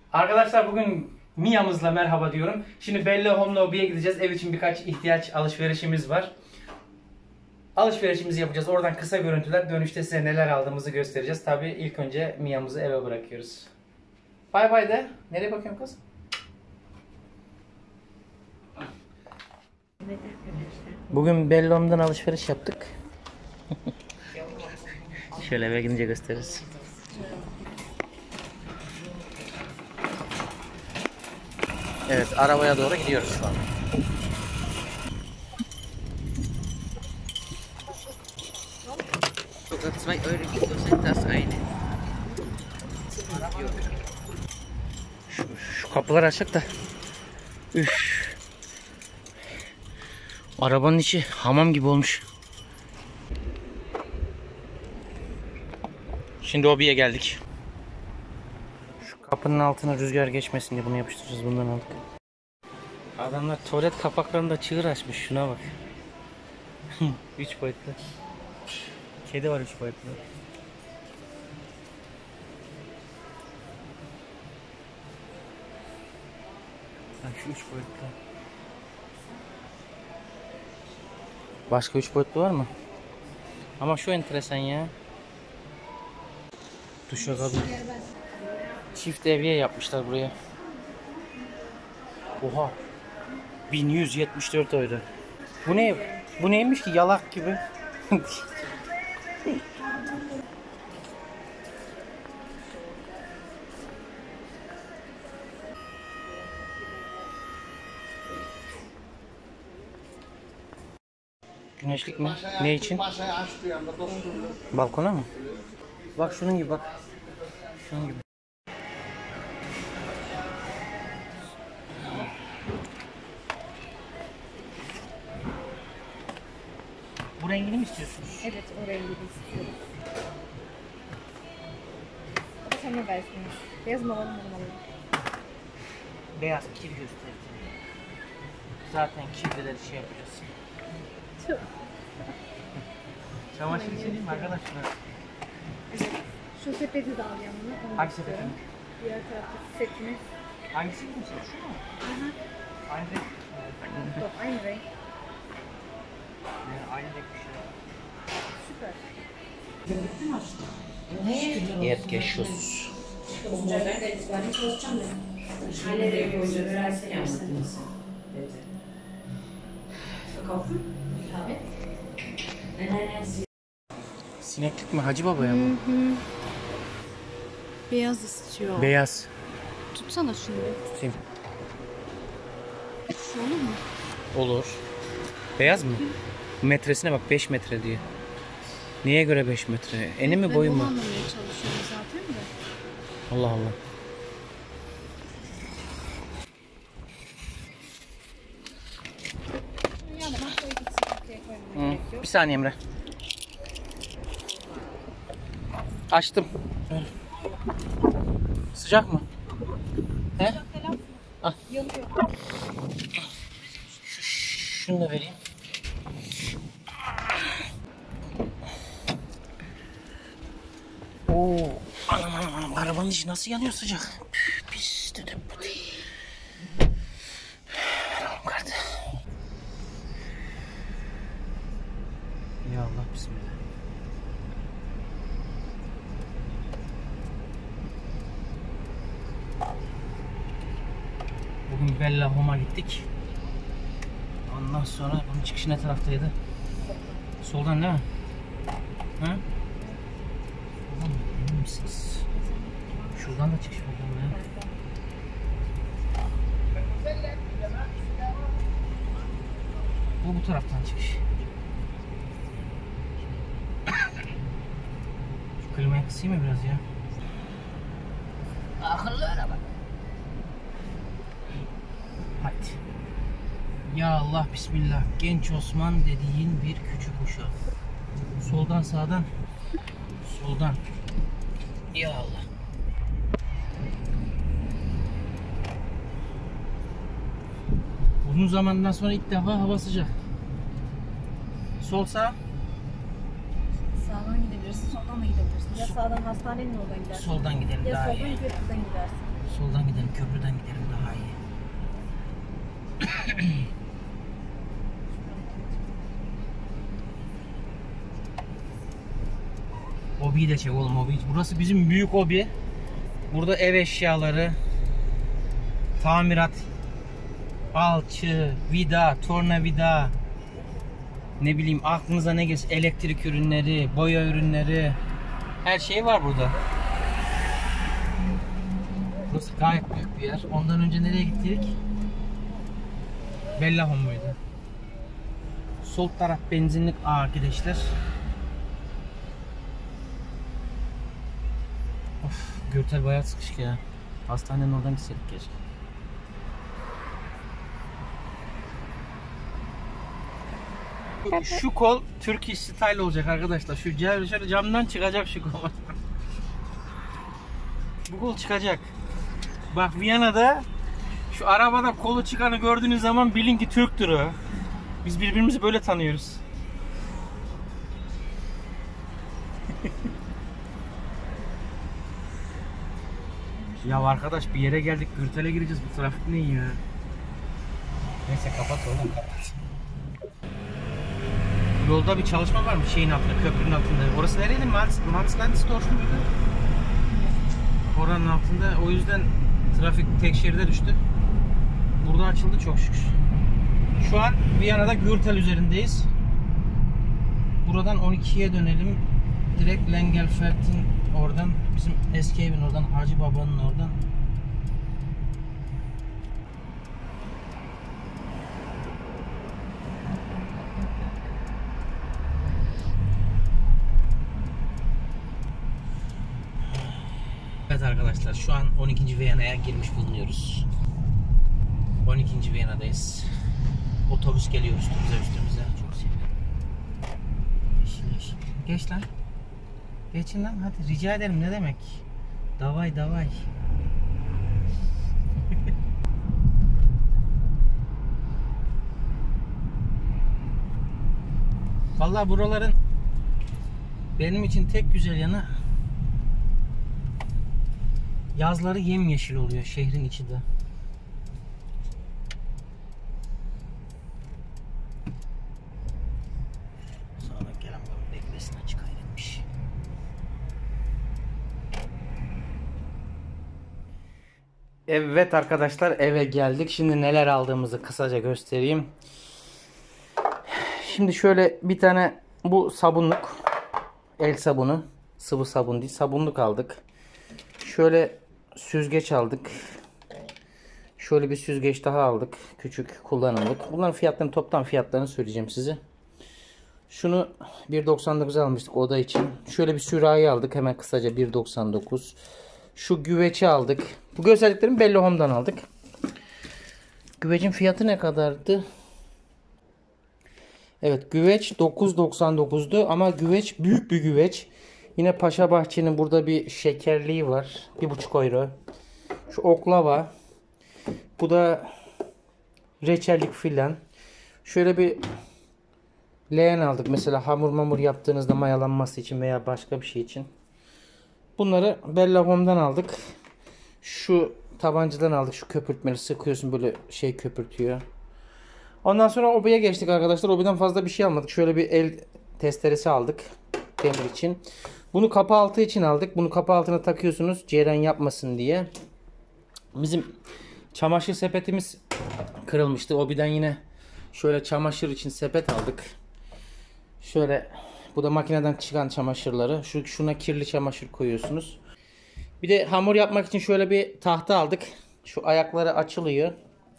Arkadaşlar bugün Mia'mızla merhaba diyorum. Şimdi Bello Home Lobby'ye gideceğiz. Ev için birkaç ihtiyaç alışverişimiz var. Alışverişimizi yapacağız. Oradan kısa görüntüler. Dönüşte size neler aldığımızı göstereceğiz. Tabii ilk önce Mia'mızı eve bırakıyoruz. Bay bay de. Nereye bakıyorsun kız? Bugün Bello Home'dan alışveriş yaptık. Şöyle eve gidince gösteririz. Evet, arabaya doğru gidiyoruz şu an. Sogar 2 Euro gibt uns das eine. Şu kapılar açık da. Üf. Arabanın içi hamam gibi olmuş. Şimdi hobiye geldik. Şu kapının altına rüzgar geçmesin diye bunu yapıştıracağız. Bundan aldık. Adamlar tuvalet kapaklarında çığır açmış. Şuna bak. 3 boyutlu. Kedi var 3 boyutlu. Bak şu 3 boyutlu. Başka 3 boyutlu var mı? Ama şu enteresan ya. Duşakabin. Çift evye yapmışlar buraya. Oha. 1174 euro. Bu ne? Bu neymiş ki yalak gibi? Güneşlik mi? Ne için? Balkona mı? Bak şunun gibi bak. Şunun gibi. Bu rengini mi istiyorsunuz? Evet, o rengi de istiyorum. O da sana versin. Beyaz mı alalım, normal alalım? Beyaz kir gösterdi. Zaten kirlileri şey yapacağız. Tüh. Çamaşır için değil mi arkadaşlar? Evet. Şu sepeti de al yanına. Onu Hangi istiyorum. sepetini? Diğer taraftaki setini. Hangisi mi? Şu mu? Aha. Aynı renk. Yok, aynı renk. Aynı renk bir şey. Süper. Erdgeschoss. Sineklik mi? Hacı Baba'ya mı? Beyaz istiyor. Beyaz. Tutsana şunu. Tutayım. Şu olur mu? Olur. Beyaz mı? Metresine bak 5 metre diyor. Niye göre 5 metre? Eni mi boyu Ben mu? onu anlamaya çalışıyorum zaten de. Allah Allah. Yani masaya gitsin. Ortaya koymaya gerek yok. Bir saniye Emre. Açtım. Sıcak mı? He? Al. Yanıyor. Şunu da vereyim. Oo, anam arabanın içi nasıl yanıyor sıcak? Pis dedim bu değil. Ver kartı. Ya Allah bismillah. Bugün Bella Home'a gittik. Ondan sonra bunun çıkışı ne taraftaydı? Soldan değil mi? Ha? Soldan mı? Emin misiniz? Şuradan da çıkış buradan ya. Bu taraftan çıkış. Şu klimayı kısayım mı biraz ya? Akıllı araba. Hadi. Ya Allah bismillah. Genç Osman dediğin bir küçük uşak. Soldan sağdan. Soldan. Ya Allah. Uzun zamandan sonra ilk defa hava sıcak. Sol sağ. Sağdan gidebilirsin, soldan da gidebilirsin. Ya sağdan hastanenin oradan gidersin. Soldan gidelim Ya daha soldan iyi. köprüden gidersin. Soldan gidelim, köprüden gidelim daha iyi. Obi'yi de çek oğlum, Obi. Burası bizim büyük Obi. Burada ev eşyaları, tamirat, alçı, vida, tornavida, ne bileyim aklınıza ne gelirse, elektrik ürünleri, boya ürünleri, her şey var burada. Burası gayet büyük bir yer. Ondan önce nereye gittik? Bellahom muydu? Sol taraf benzinlik arkadaşlar. Of, Gürtel bayağı sıkışık ya. Hastanenin oradan gitseydik keşke. Şu kol Turkish style olacak arkadaşlar. Şu şöyle camdan çıkacak şu kol. Bu kol çıkacak. Bak Viyana'da şu arabada kolu çıkanı gördüğünüz zaman bilin ki Türk'tür o. Biz birbirimizi böyle tanıyoruz. Ya arkadaş bir yere geldik, Gürtel'e gireceğiz. Bu trafik ne ya? Neyse kapat oğlum, kapat. Yolda bir çalışma var mı şeyin altında, köprünün altında? Orası nereydi? Marslandisdorf muydu? Oranın altında. O yüzden trafik tek şeride düştü. Burada açıldı çok şükür. Şu an Viyana'da Gürtel üzerindeyiz. Buradan 12'ye dönelim. Direkt Lengelfeld'in oradan, bizim eski evin oradan, Hacı Baba'nın oradan. Evet arkadaşlar, şu an 12. Viyana'ya girmiş bulunuyoruz. 12. Viyana'dayız. Otobüs geliyor üstümüze. Çok seviyorum. Yeşil. Geç lan. Geçin lan hadi, rica ederim, ne demek. Davay. Vallahi buraların benim için tek güzel yanı, yazları yemyeşil oluyor şehrin içi de. Sonra gelen beklesine çıkaymış. Evet arkadaşlar, eve geldik. Şimdi neler aldığımızı kısaca göstereyim. Şimdi şöyle bir tane, bu sabunluk, el sabunu, sıvı sabun değil, sabunluk aldık. Şöyle süzgeç aldık. Şöyle bir süzgeç daha aldık. Küçük kullanımlık. Bunların fiyatlarını, toplam fiyatlarını söyleyeceğim size. Şunu 1.99 almıştık oda için. Şöyle bir sürahi aldık. Hemen kısaca 1.99. Şu güveci aldık. Bu gösterdiklerimi Bellohome'dan aldık. Güvecin fiyatı ne kadardı? Evet, güveç 9.99'du ama güveç büyük bir güveç. Yine Paşa Bahçe'nin burada bir şekerliği var. 1.5 euro. Şu oklava. Bu da reçellik filan. Şöyle bir leğen aldık. Mesela hamur yaptığınızda mayalanması için veya başka bir şey için. Bunları Bellahome'dan aldık. Şu tabancadan aldık. Şu köpürtmeli, sıkıyorsun böyle şey köpürtüyor. Ondan sonra Obi'ye geçtik arkadaşlar. Obi'den fazla bir şey almadık. Şöyle bir el testeresi aldık. Demir için. Bunu kapı altı için aldık. Bunu kapı altına takıyorsunuz, cereyan yapmasın diye. Bizim çamaşır sepetimiz kırılmıştı. Obi'den yine şöyle çamaşır için sepet aldık. Şöyle, bu da makineden çıkan çamaşırları. Şuna kirli çamaşır koyuyorsunuz. Bir de hamur yapmak için şöyle bir tahta aldık. Şu ayakları açılıyor.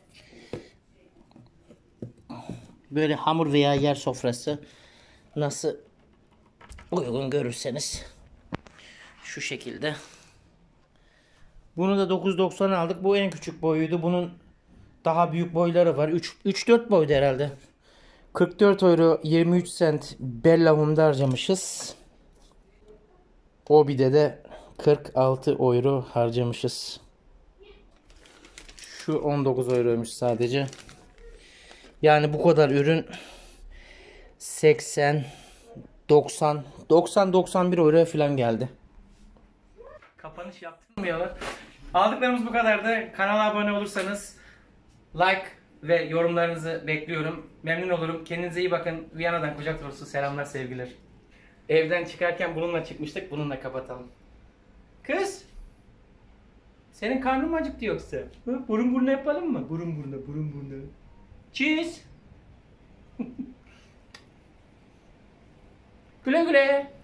Böyle hamur veya yer sofrası nasıl uygun görürseniz şu şekilde. Bunu da 9.90 aldık. Bu en küçük boyuydu. Bunun daha büyük boyları var. 3-4 boydu herhalde. 44 euro 23 cent Bellahome'da harcamışız. Obi'de de 46 euro harcamışız. Şu 19 euroymuş sadece. Yani bu kadar ürün 80 90 91 euroya falan geldi. Kapanış yaptın mı ya lan? Aldıklarımız bu kadardı. Kanala abone olursanız like ve yorumlarınızı bekliyorum. Memnun olurum. Kendinize iyi bakın. Viyana'dan kucak dolusu selamlar, sevgiler. Evden çıkarken bununla çıkmıştık. Bununla kapatalım. Kız! Senin karnın mı acıktı yoksa? Ha, burun buruna yapalım mı? Burun buruna, burun buruna. Cheese! Güle güle!